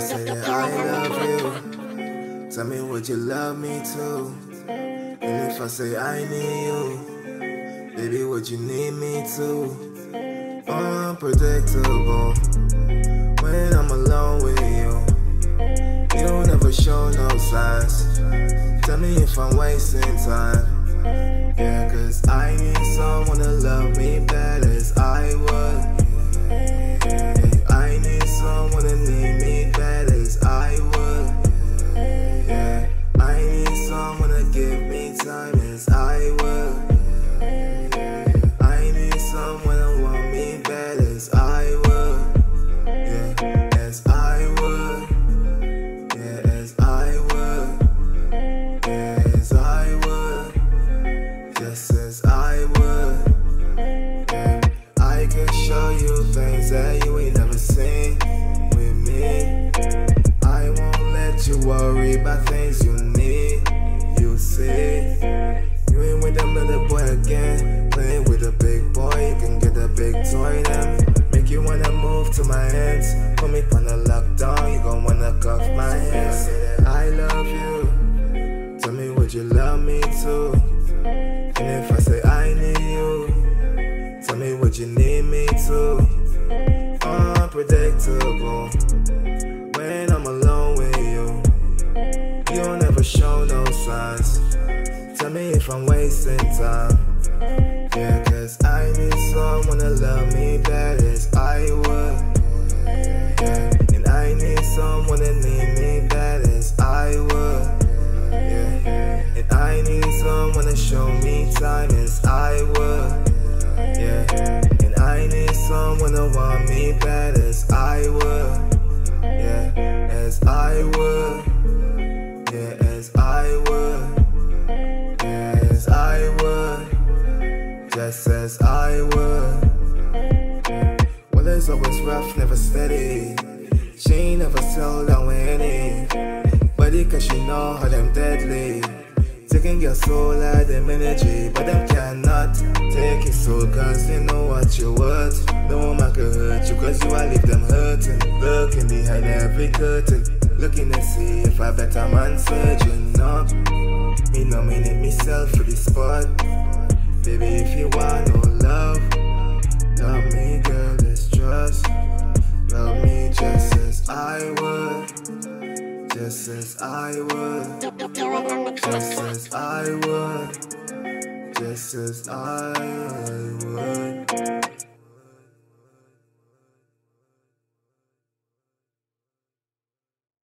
say that I love you, tell me would you love me too? And if I say I need you, baby would you need me too? Unpredictable when I'm alone with you. You never show no signs. Tell me if I'm wasting time. Yeah, cause I need someone to love me better as I would. Yeah, I need someone to need me better as I would. Yeah, I need someone to give me time as I would. I need someone to want me better as I would. Yeah, as I would. Yeah, as I would. Yeah, as I would. Just as I would. Yeah, I can show you things that you ain't never seen with me. I won't let you worry about things you need. You see, you ain't with them little boy again. Playing with a big boy, you can get a big toy then. Make you wanna move to my hands. Put me on the lockdown, you gon' wanna cuff my hands. Say that I love you, tell me would you love me too? And if I say I need you, tell me would you need me too? Unpredictable when I'm alone with you. You never show no signs. Tell me if I'm wasting time. Yeah, cause I need someone to love me better as I would. Yeah, and I need someone to need me better as I would. Yeah, and I need someone to show me time as I would. Yeah, and I need someone to want me better as I would. Yeah, as I would. Yeah, as I would. Yeah, as I would. Just as I would. Well, it's always rough, never steady. She ain't never settled down with any. Buddy, cause she know how them deadly. Taking your soul out of them energy, but them cannot take your soul cause they know what you're worth. No one can hurt you cause you will leave them hurting. Looking behind every curtain, looking to see if I better man surgeon up. Me know me need myself for the spot. Baby, if you want no love, love me girl, let's trust. Love me just as I would. Just as I would. Just as I would. Just as I would.